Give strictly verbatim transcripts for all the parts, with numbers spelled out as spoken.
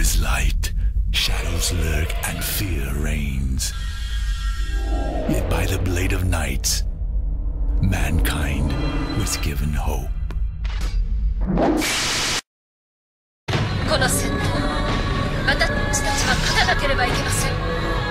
is light, shadows lurk and fear reigns. Yet by the blade of night, mankind was given hope. この戦闘、私たちは勝たなければいけません。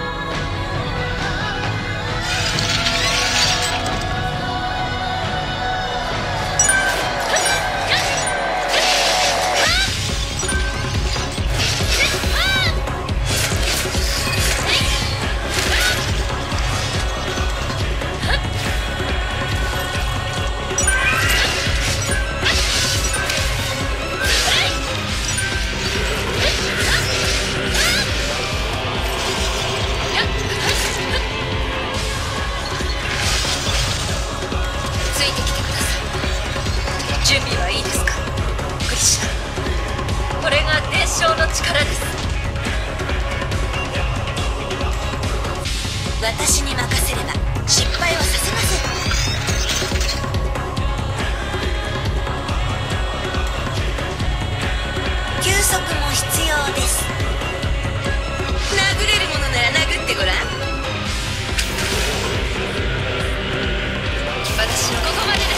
私に任せれば失敗はさせません。休息も必要です。殴れるものなら殴ってごらん。 私はここまでです。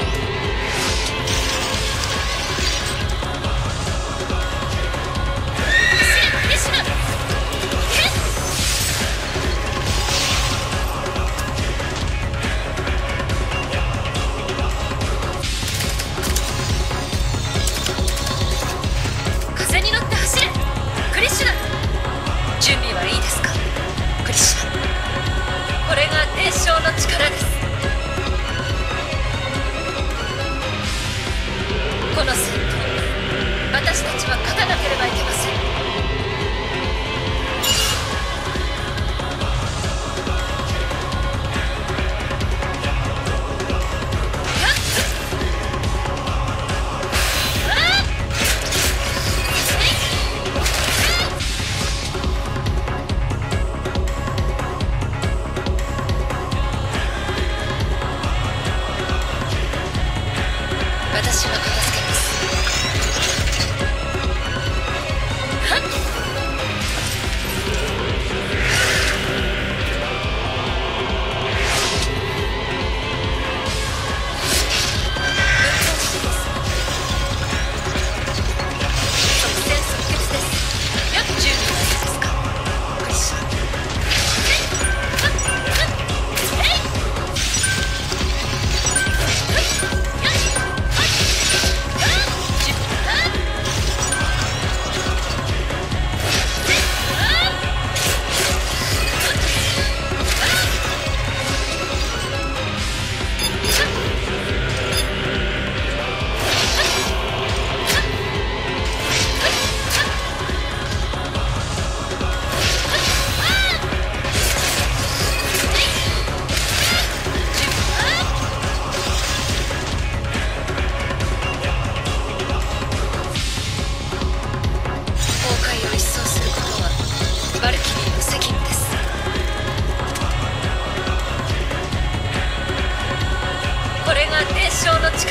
私たちは勝たなければいけません。私は片付けます。伝承の力